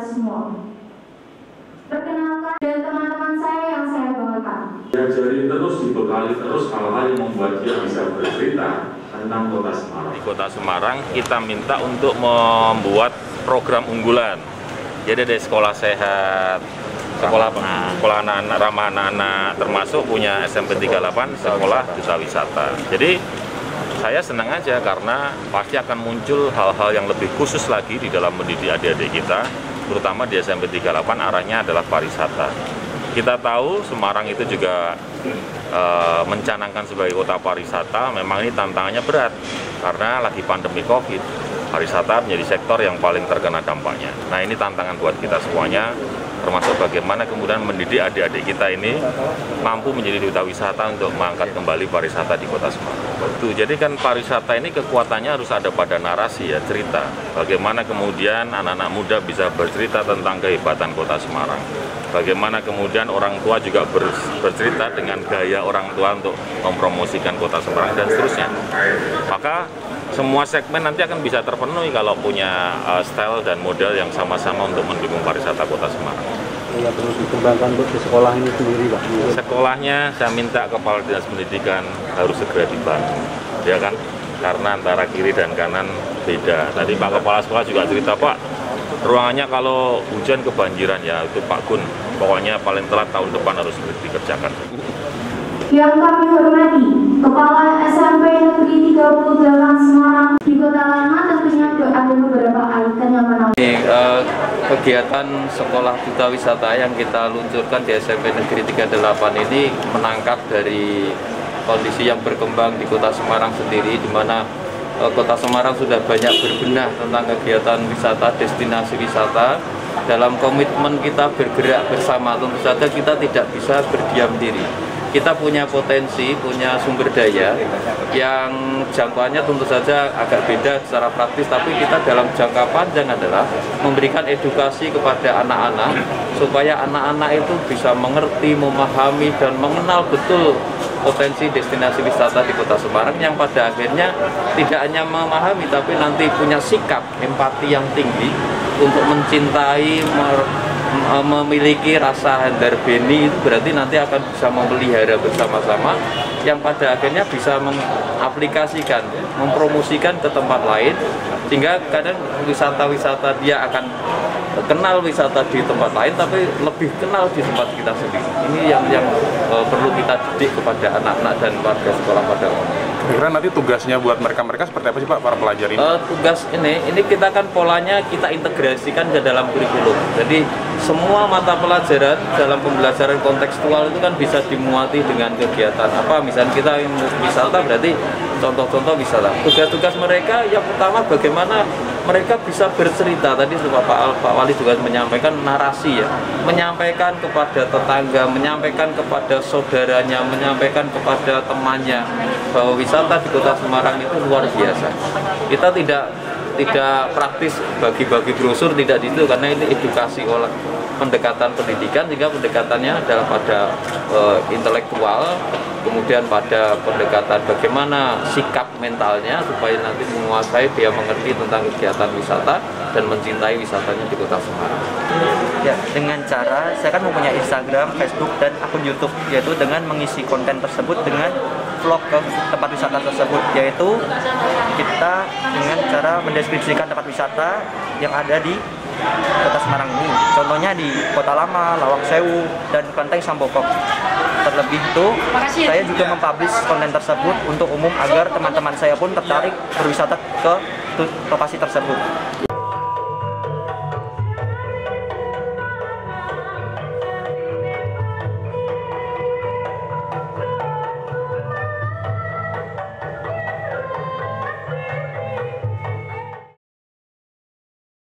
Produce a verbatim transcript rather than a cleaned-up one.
semua. Perkenalkan dan teman-teman saya yang saya banggakan. Diajari terus, dibekali terus hal-hal yang membuat dia bisa bercerita tentang Kota Semarang. Di Kota Semarang kita minta untuk membuat program unggulan. Jadi ada sekolah sehat, sekolah sekolah anak-anak, ramah anak-anak, termasuk punya S M P tiga puluh delapan sekolah duta wisata. Jadi saya senang aja karena pasti akan muncul hal-hal yang lebih khusus lagi di dalam mendidik adik-adik kita, terutama di S M P tiga puluh delapan arahnya adalah pariwisata. Kita tahu Semarang itu juga e, mencanangkan sebagai kota pariwisata. Memang ini tantangannya berat karena lagi pandemi Covid. Pariwisata menjadi sektor yang paling terkena dampaknya. Nah, ini tantangan buat kita semuanya, termasuk bagaimana kemudian mendidik adik-adik kita ini mampu menjadi duta wisata untuk mengangkat kembali pariwisata di Kota Semarang. Tuh, jadi kan pariwisata ini kekuatannya harus ada pada narasi ya, cerita. Bagaimana kemudian anak-anak muda bisa bercerita tentang kehebatan Kota Semarang. Bagaimana kemudian orang tua juga bercerita dengan gaya orang tua untuk mempromosikan Kota Semarang dan seterusnya. Maka semua segmen nanti akan bisa terpenuhi kalau punya uh, style dan model yang sama-sama untuk mendukung pariwisata Kota Semarang. Ya, terus dikembangkan untuk di sekolah ini sendiri, Pak. Sekolahnya saya minta Kepala Dinas Pendidikan harus segera dibangun, ya kan? Karena antara kiri dan kanan beda. Tadi Pak Kepala Sekolah juga cerita, Pak, ruangannya kalau hujan kebanjiran ya itu Pak Gun. Pokoknya paling telat tahun depan harus dikerjakan. Yang kami hormati, Kepala S M P Negeri tiga puluh delapan Semarang di Kota Lama tentunya ada beberapa item yang menarik. Ini uh, kegiatan sekolah duta wisata yang kita luncurkan di S M P Negeri tiga puluh delapan ini menangkap dari kondisi yang berkembang di Kota Semarang sendiri, di mana uh, Kota Semarang sudah banyak berbenah tentang kegiatan wisata, destinasi wisata. Dalam komitmen kita bergerak bersama, tentu saja kita tidak bisa berdiam diri. Kita punya potensi, punya sumber daya yang jangkauannya tentu saja agak beda secara praktis, tapi kita dalam jangka panjang adalah memberikan edukasi kepada anak-anak supaya anak-anak itu bisa mengerti, memahami, dan mengenal betul potensi destinasi wisata di Kota Semarang yang pada akhirnya tidak hanya memahami tapi nanti punya sikap empati yang tinggi untuk mencintai, memiliki rasa handar beni. Itu berarti nanti akan bisa memelihara bersama-sama yang pada akhirnya bisa mengaplikasikan, mempromosikan ke tempat lain, sehingga kadang wisata-wisata dia akan kenal wisata di tempat lain tapi lebih kenal di tempat kita sendiri. Ini yang yang uh, perlu kita didik kepada anak-anak dan warga sekolah pada umumnya. Kira nanti tugasnya buat mereka-mereka seperti apa sih Pak, para pelajar ini? Uh, tugas ini, ini kita kan polanya kita integrasikan ke dalam kurikulum. Jadi semua mata pelajaran dalam pembelajaran kontekstual itu kan bisa dimuati dengan kegiatan apa. Misalnya kita wisata berarti contoh-contoh wisata. Tugas-tugas mereka yang pertama bagaimana mereka bisa bercerita. Tadi Pak, Pak Wali juga menyampaikan narasi ya, menyampaikan kepada tetangga, menyampaikan kepada saudaranya, menyampaikan kepada temannya bahwa wisata di Kota Semarang itu luar biasa. Kita tidak tidak praktis bagi-bagi brosur, tidak di situ, karena ini edukasi oleh pendekatan pendidikan, sehingga pendekatannya adalah pada uh, intelektual, kemudian pada pendekatan bagaimana sikap mentalnya supaya nanti menguasai, dia mengerti tentang kegiatan wisata dan mencintai wisatanya di Kota Semarang. Ya, dengan cara saya kan mempunyai Instagram, Facebook, dan akun YouTube, yaitu dengan mengisi konten tersebut dengan vlog ke tempat wisata tersebut, yaitu kita dengan cara mendeskripsikan tempat wisata yang ada di Kota Semarang ini. Contohnya di Kota Lama, Lawang Sewu, dan Klenteng Sampokong. Terlebih itu, saya juga mempublish konten tersebut untuk umum agar teman-teman saya pun tertarik berwisata ke lokasi tersebut.